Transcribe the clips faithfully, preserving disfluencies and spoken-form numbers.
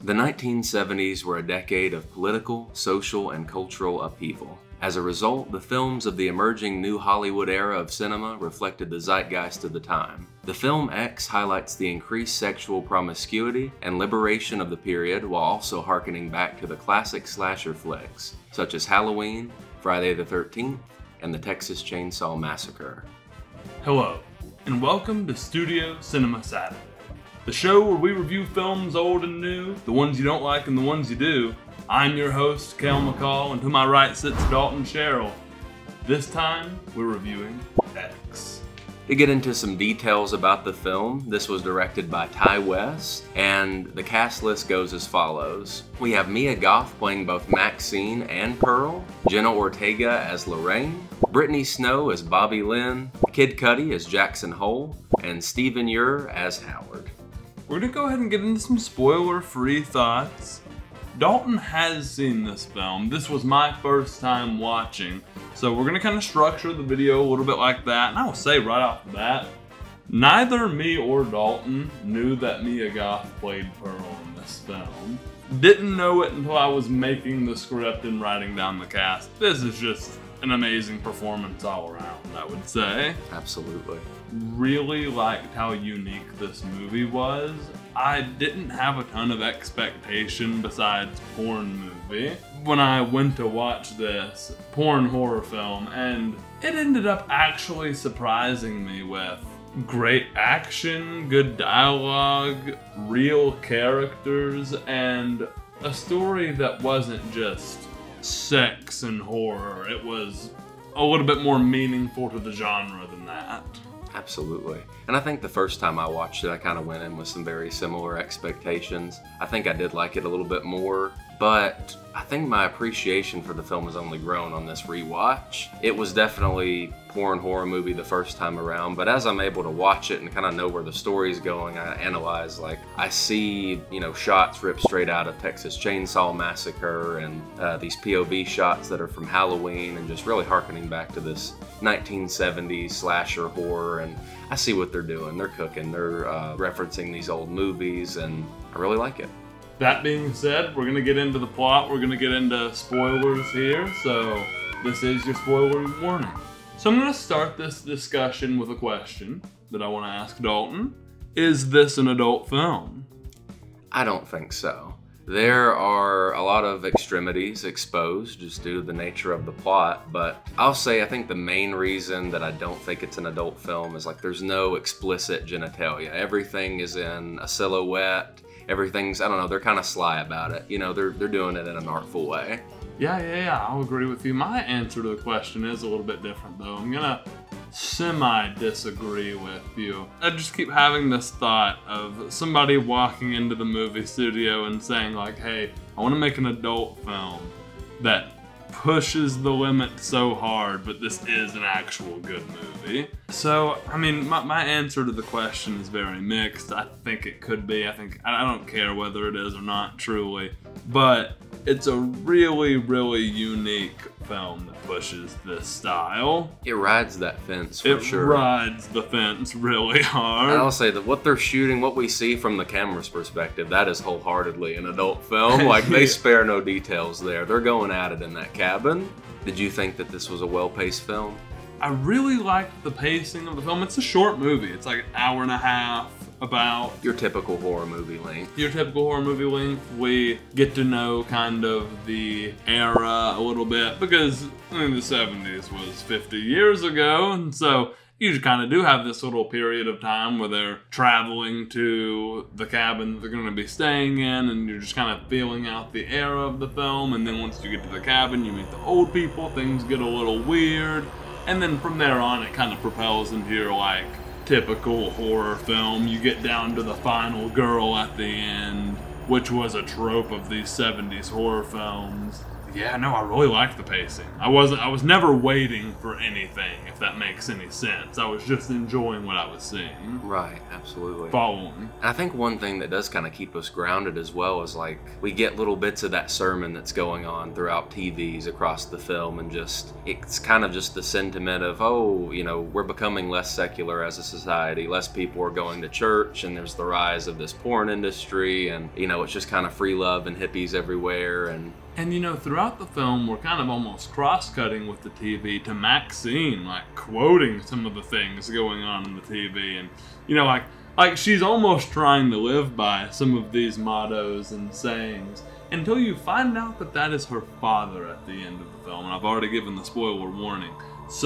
The nineteen seventies were a decade of political, social, and cultural upheaval. As a result, the films of the emerging new Hollywood era of cinema reflected the zeitgeist of the time. The film X highlights the increased sexual promiscuity and liberation of the period while also harkening back to the classic slasher flicks, such as Halloween, Friday the thirteenth, and the Texas Chainsaw Massacre. Hello, and welcome to Studio Cinema Saturday, the show where we review films old and new, the ones you don't like and the ones you do. I'm your host, Cal McCall, and to my right sits Dalton Sherrill. This time, we're reviewing X. To get into some details about the film, this was directed by Ti West, and the cast list goes as follows. We have Mia Goth playing both Maxine and Pearl, Jenna Ortega as Lorraine, Brittany Snow as Bobby Lynn, Kid Cudi as Jackson Hole, and Stephen Ure as Howard. We're gonna go ahead and get into some spoiler-free thoughts. Dalton has seen this film. This was my first time watching, so we're gonna kind of structure the video a little bit like that. And I will say right off the bat, neither me or Dalton knew that Mia Goth played Pearl in this film. Didn't know it until I was making the script and writing down the cast. This is just an amazing performance all around, I would say. Absolutely. Really liked how unique this movie was. I didn't have a ton of expectation besides porn movie when I went to watch this porn horror film, and it ended up actually surprising me with great action, good dialogue, real characters, and a story that wasn't just sex and horror. It was a little bit more meaningful to the genre than that. Absolutely. And I think the first time I watched it, I kind of went in with some very similar expectations. I think I did like it a little bit more, but I think my appreciation for the film has only grown on this rewatch. It was definitely porn horror movie the first time around, but as I'm able to watch it and kind of know where the story's going, I analyze, like, I see, you know, shots ripped straight out of Texas Chainsaw Massacre and uh, these P O V shots that are from Halloween, and just really harkening back to this nineteen seventies slasher horror, and I see what they're doing. They're cooking, they're uh, referencing these old movies, and I really like it. That being said, we're gonna get into the plot, we're gonna get into spoilers here, so this is your spoiler warning. So I'm gonna start this discussion with a question that I wanna ask Dalton. Is this an adult film? I don't think so. There are a lot of extremities exposed just due to the nature of the plot, but I'll say I think the main reason that I don't think it's an adult film is, like, there's no explicit genitalia. Everything is in a silhouette. Everything's, I don't know, they're kind of sly about it. You know, they're, they're doing it in an artful way. Yeah, yeah, yeah, I'll agree with you. My answer to the question is a little bit different, though. I'm gonna semi-disagree with you. I just keep having this thought of somebody walking into the movie studio and saying, like, hey, I want to make an adult film that pushes the limit so hard, but this is an actual good movie. So, I mean, my, my answer to the question is very mixed. I think it could be. I think, I don't care whether it is or not, truly. But it's a really, really unique film that pushes this style. It rides that fence for it sure. It rides the fence really hard. And I'll say that what they're shooting, what we see from the camera's perspective, that is wholeheartedly an adult film. Like, they spare no details there. They're going at it in that cabin. Did you think that this was a well-paced film? I really liked the pacing of the film. It's a short movie. It's like an hour and a half. About your typical horror movie length. Your typical horror movie length. We get to know kind of the era a little bit, because I mean the seventies was fifty years ago, and so you kind of do have this little period of time where they're traveling to the cabin they're going to be staying in, and you're just kind of feeling out the era of the film, and then once you get to the cabin, you meet the old people, things get a little weird, and then from there on it kind of propels into your, like, typical horror film. You get down to the final girl at the end, which was a trope of these seventies horror films. Yeah, no, I really liked the pacing. I wasn't, I was never waiting for anything, if that makes any sense. I was just enjoying what I was seeing. Right, absolutely. Following. I think one thing that does kind of keep us grounded as well is like we get little bits of that sermon that's going on throughout T Vs across the film, and just it's kind of just the sentiment of, oh, you know, we're becoming less secular as a society, less people are going to church, and there's the rise of this porn industry, and you know, it's just kind of free love and hippies everywhere. And And you know, throughout the film, we're kind of almost cross-cutting with the T V to Maxine, like quoting some of the things going on in the T V, and you know, like like she's almost trying to live by some of these mottos and sayings until you find out that that is her father at the end of the film. And I've already given the spoiler warning.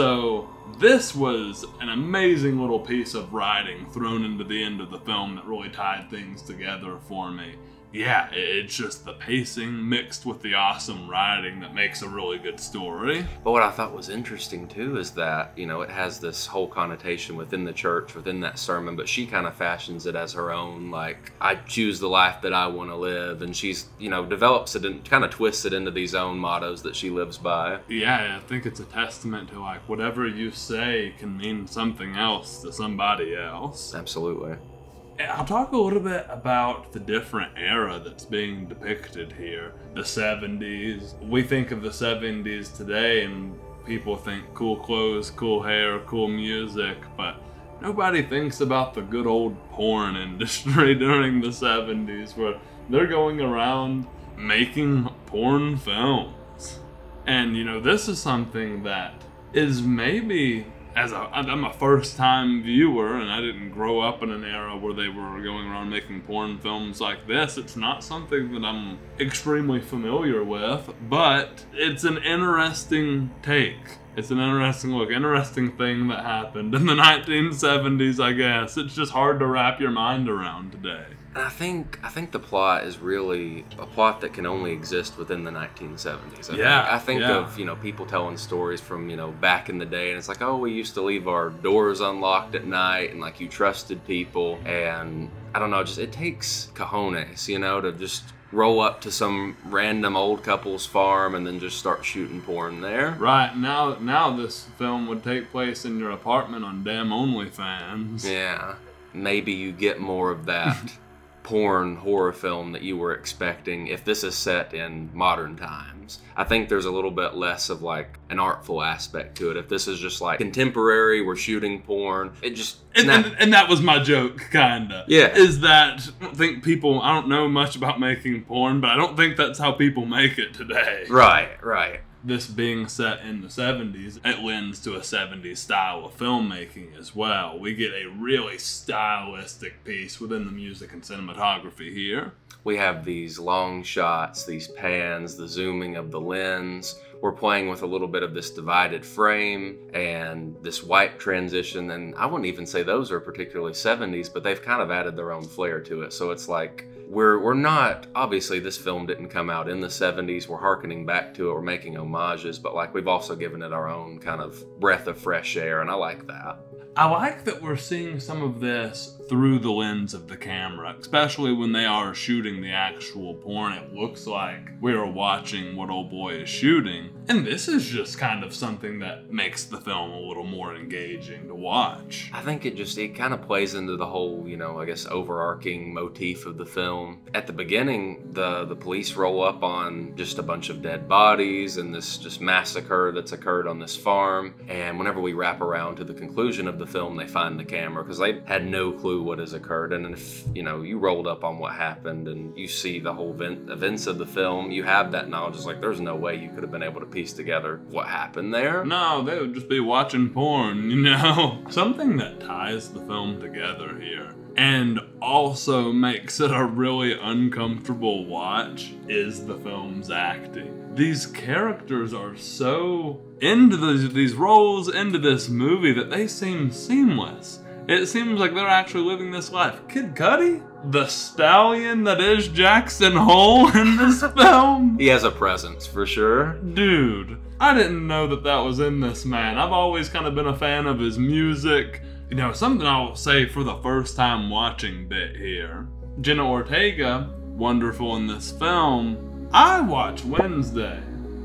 So this was an amazing little piece of writing thrown into the end of the film that really tied things together for me. Yeah, it's just the pacing mixed with the awesome writing that makes a really good story. But what I thought was interesting too is that, you know, it has this whole connotation within the church, within that sermon, but she kind of fashions it as her own, like, I choose the life that I want to live, and she's, you know, develops it and kind of twists it into these own mottos that she lives by. Yeah, I think it's a testament to, like, whatever you say can mean something else to somebody else. Absolutely. I'll talk a little bit about the different era that's being depicted here. The seventies. We think of the seventies today and people think cool clothes, cool hair, cool music, but nobody thinks about the good old porn industry during the seventies, where they're going around making porn films. And you know, this is something that is maybe, as a, I'm a first-time viewer, and I didn't grow up in an era where they were going around making porn films like this. It's not something that I'm extremely familiar with, but it's an interesting take. It's an interesting look, interesting thing that happened in the nineteen seventies, I guess. It's just hard to wrap your mind around today. And I think I think the plot is really a plot that can only exist within the nineteen seventies. I Yeah, think. I think yeah. of, you know, people telling stories from, you know, back in the day, and it's like, oh, we used to leave our doors unlocked at night, and like you trusted people, and I don't know, just it takes cojones, you know, to just roll up to some random old couple's farm and then just start shooting porn there. Right, now now this film would take place in your apartment on damn OnlyFans. Yeah, maybe you get more of that porn horror film that you were expecting if this is set in modern times. I think there's a little bit less of like an artful aspect to it. If this is just like contemporary, we're shooting porn, it just And, not, and, and that was my joke, kinda. Yeah. Is that I don't think people, I don't know much about making porn, but I don't think that's how people make it today. right, right. This being set in the seventies, it lends to a seventies style of filmmaking as well. We get a really stylistic piece within the music and cinematography here. We have these long shots, these pans, the zooming of the lens. We're playing with a little bit of this divided frame and this white transition, and I wouldn't even say those are particularly seventies, but they've kind of added their own flair to it. So it's like, we're we're not, obviously this film didn't come out in the seventies, we're hearkening back to it, we're making homages, but like we've also given it our own kind of breath of fresh air, and I like that. I like that we're seeing some of this through the lens of the camera, especially when they are shooting the actual porn. It looks like we're watching what old boy is shooting. And this is just kind of something that makes the film a little more engaging to watch. I think it just, it kind of plays into the whole, you know, I guess overarching motif of the film. At the beginning, the, the police roll up on just a bunch of dead bodies and this just massacre that's occurred on this farm. And whenever we wrap around to the conclusion of the film, they find the camera because they had no clue what has occurred. And if, you know, you rolled up on what happened and you see the whole event, events of the film, you have that knowledge. It's like, there's no way you could have been able to piece together what happened there. No, they would just be watching porn, you know? Something that ties the film together here and also makes it a really uncomfortable watch is the film's acting. These characters are so into these, these roles, into this movie, that they seem seamless. It seems like they're actually living this life. Kid Cudi, the stallion that is Jackson Hole in this film. He has a presence for sure. Dude, I didn't know that that was in this man. I've always kind of been a fan of his music. You know, something I'll say for the first time watching bit here. Jenna Ortega, wonderful in this film. I watch Wednesday.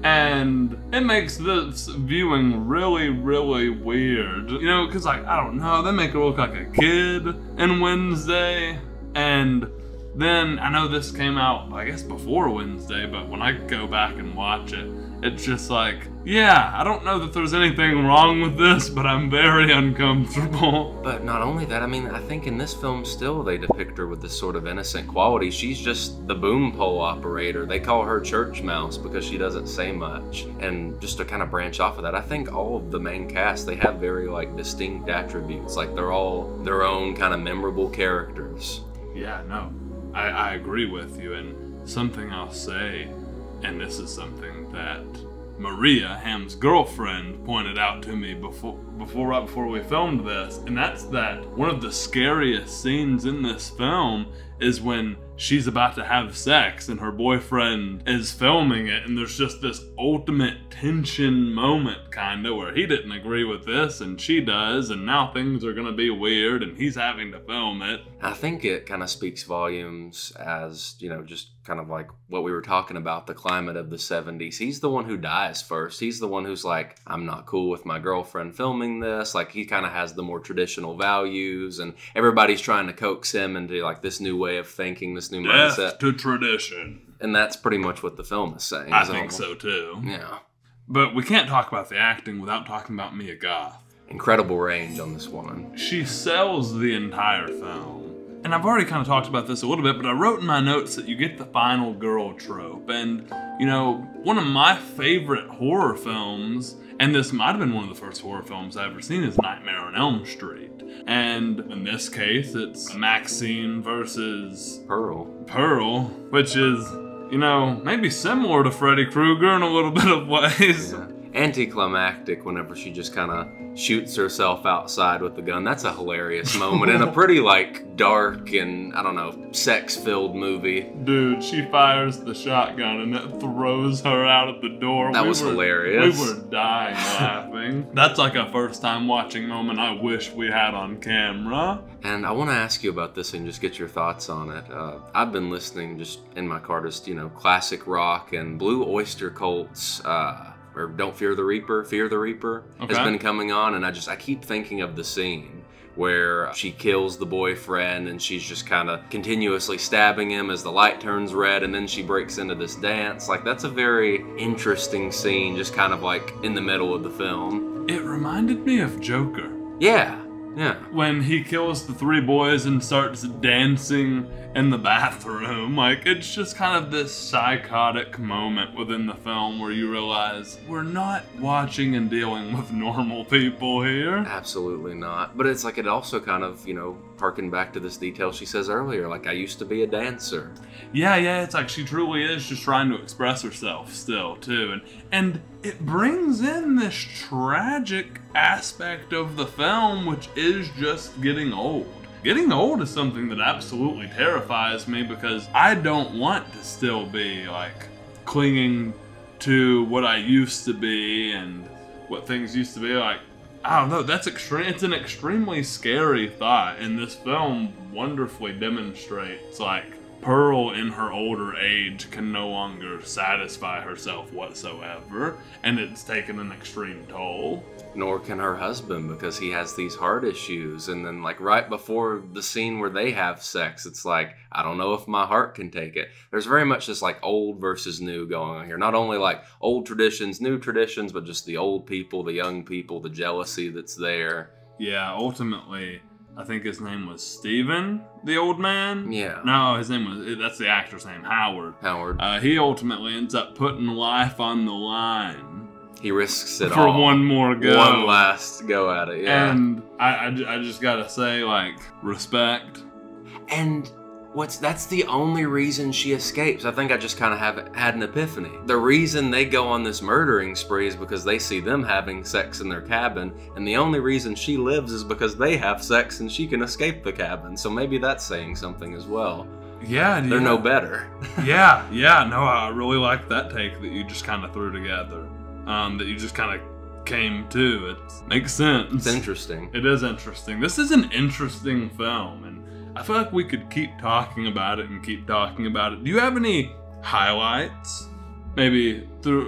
And it makes this viewing really, really weird. You know, because, like, I don't know, they make her look like a kid in Wednesday. And then, I know this came out, I guess, before Wednesday, but when I go back and watch it, it's just like, yeah, I don't know that there's anything wrong with this, but I'm very uncomfortable. But not only that, I mean, I think in this film still they depict her with this sort of innocent quality. She's just the boom pole operator. They call her Church Mouse because she doesn't say much. And just to kind of branch off of that, I think all of the main cast, they have very like distinct attributes. Like they're all their own kind of memorable characters. Yeah, no, I, I agree with you. And something I'll say, and this is something that Maria, Ham's girlfriend, pointed out to me before, before right before we filmed this, and that's that one of the scariest scenes in this film is when she's about to have sex and her boyfriend is filming it, and there's just this ultimate tension moment kind of where he didn't agree with this and she does, and now things are gonna be weird and he's having to film it. I think it kind of speaks volumes as, you know, just kind of like what we were talking about, the climate of the seventies. He's the one who dies first. He's the one who's like, I'm not cool with my girlfriend filming this. Like he kind of has the more traditional values, and everybody's trying to coax him into like this new way of thinking, this new Death mindset. to tradition. And that's pretty much what the film is saying. I so, think so too. Yeah. But we can't talk about the acting without talking about Mia Goth. Incredible range on this woman. She sells the entire film. And I've already kind of talked about this a little bit, but I wrote in my notes that you get the final girl trope. And, you know, one of my favorite horror films, and this might have been one of the first horror films I've ever seen, is Nightmare on Elm Street. And in this case, it's Maxine versus Pearl. Pearl, which is, you know, maybe similar to Freddy Krueger in a little bit of ways. Yeah. Anticlimactic whenever she just kind of shoots herself outside with the gun. That's a hilarious moment in a pretty like dark and I don't know, sex-filled movie. Dude, she fires the shotgun and it throws her out of the door. That we was were, hilarious. We were dying laughing. That's like a first time watching moment I wish we had on camera. And I want to ask you about this and just get your thoughts on it. Uh, I've been listening just in my car, just, you know, classic rock, and Blue Oyster Cult's uh, or Don't Fear the Reaper, Fear the Reaper Okay. has been coming on, and I just, I keep thinking of the scene where she kills the boyfriend and she's just kind of continuously stabbing him as the light turns red, and then she breaks into this dance. Like, that's a very interesting scene, just kind of like in the middle of the film. It reminded me of Joker. Yeah, yeah. When he kills the three boys and starts dancing in the bathroom. Like, it's just kind of this psychotic moment within the film where you realize we're not watching and dealing with normal people here. Absolutely not. But it's like it also kind of, you know, harken back to this detail she says earlier, like, I used to be a dancer. Yeah, yeah, it's like she truly is just trying to express herself still, too. And, and it brings in this tragic aspect of the film, which is just getting old. Getting old is something that absolutely terrifies me because I don't want to still be like clinging to what I used to be and what things used to be like. I don't know, that's extreme. It's an extremely scary thought, and this film wonderfully demonstrates like Pearl in her older age can no longer satisfy herself whatsoever, and it's taken an extreme toll. Nor can her husband, because he has these heart issues. And then like right before the scene where they have sex, it's like, I don't know if my heart can take it. There's very much this like old versus new going on here. Not only like old traditions, new traditions, but just the old people, the young people, the jealousy that's there. Yeah, ultimately, I think his name was Steven, the old man. Yeah. No, his name was, that's the actor's name, Howard. Howard. Uh, he ultimately ends up putting life on the line. He risks it for all. one more go. One last go at it, yeah. And I, I, I just gotta say, like, respect. And what's that's the only reason she escapes. I think I just kind of have had an epiphany. The reason they go on this murdering spree is because they see them having sex in their cabin, and the only reason she lives is because they have sex and she can escape the cabin. So maybe that's saying something as well. Yeah, They're yeah. no better. yeah, yeah, no, I really like that take that you just kind of threw together. Um, that you just kind of came to. It makes sense. It's interesting. It is interesting. This is an interesting film, and I feel like we could keep talking about it and keep talking about it. Do you have any highlights? Maybe through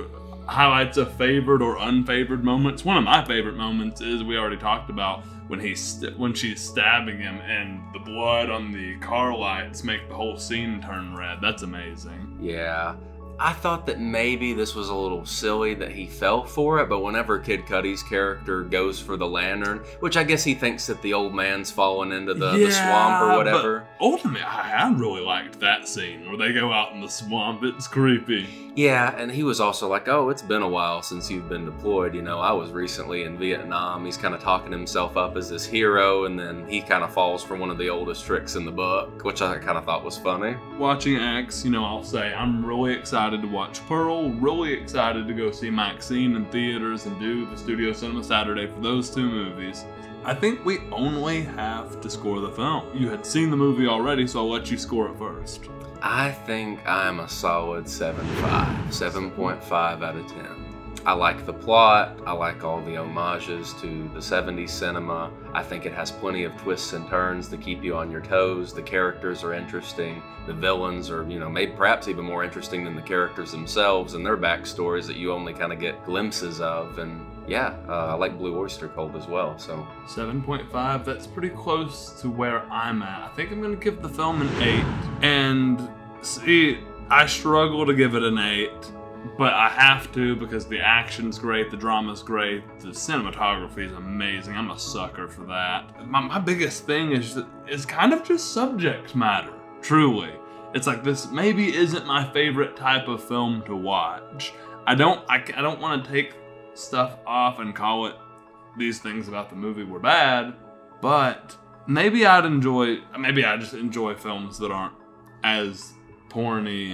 highlights of favored or unfavored moments. One of my favorite moments is, we already talked about, when he st- when she's stabbing him and the blood on the car lights make the whole scene turn red. That's amazing. Yeah. I thought that maybe this was a little silly that he fell for it, but whenever Kid Cudi's character goes for the lantern, which I guess he thinks that the old man's fallen into the, yeah, the swamp or whatever. But ultimately, I, I really liked that scene where they go out in the swamp. It's creepy. Yeah, and he was also like, oh, it's been a while since you've been deployed. You know, I was recently in Vietnam. He's kind of talking himself up as this hero, and then he kind of falls for one of the oldest tricks in the book, which I kind of thought was funny. Watching X, you know, I'll say I'm really excited to watch Pearl, really excited to go see Maxine in theaters and do the Studio Cinema Saturday for those two movies. I think we only have to score the film. You had seen the movie already, so I'll let you score it first. I think I'm a solid seven point five, seven point five out of ten. I like the plot, I like all the homages to the seventies cinema. I think it has plenty of twists and turns to keep you on your toes. The characters are interesting. The villains are, you know, maybe perhaps even more interesting than the characters themselves and their backstories that you only kind of get glimpses of. And yeah, uh, I like Blue Oyster Cult as well, so. seven point five, that's pretty close to where I'm at. I think I'm gonna give the film an eight. And see, I struggle to give it an eight, but I have to because the action's great, the drama's great, the cinematography is amazing. I'm a sucker for that. My, my biggest thing is that it's kind of just subject matter, truly. It's like, this maybe isn't my favorite type of film to watch. I don't, I, I don't want to take stuff off and call it these things about the movie were bad, but maybe I'd enjoy, maybe I just enjoy films that aren't as porny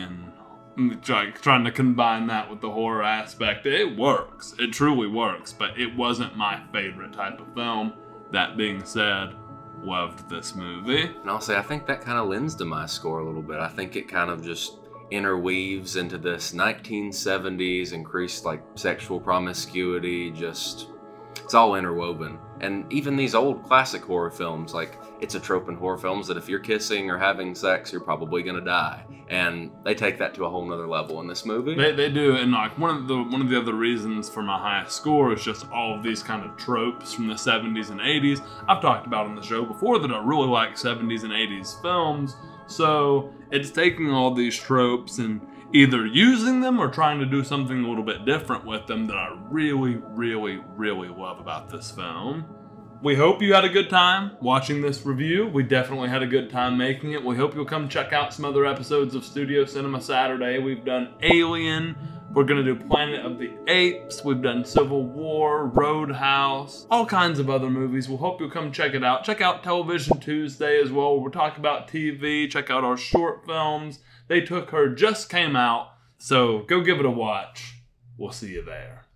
and try, trying to combine that with the horror aspect. It works, it truly works, but it wasn't my favorite type of film. That being said, loved this movie. And I'll say, I think that kind of lends to my score a little bit. I think it kind of just interweaves into this nineteen seventies increased like sexual promiscuity, just it's all interwoven. And even these old classic horror films, like it's a trope in horror films that if you're kissing or having sex, you're probably gonna die. And they take that to a whole nother level in this movie. They, they do, and like one of the one of the other reasons for my highest score is just all of these kind of tropes from the seventies and eighties. I've talked about on the show before that I really like seventies and eighties films. So it's taking all these tropes and either using them or trying to do something a little bit different with them that I really, really, really love about this film. We hope you had a good time watching this review. We definitely had a good time making it. We hope you'll come check out some other episodes of Studio Cinema Saturday. We've done Alien. We're gonna do Planet of the Apes. We've done Civil War, Roadhouse, all kinds of other movies. We'll hope you'll come check it out. Check out Television Tuesday as well. We're talking about T V. Check out our short films. They Took Her just came out, so go give it a watch. We'll see you there.